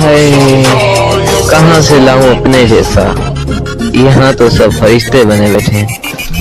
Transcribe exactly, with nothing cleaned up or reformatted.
हाय, कहाँ से लाऊं अपने जैसा, यहाँ तो सब फरिश्ते बने बैठे हैं।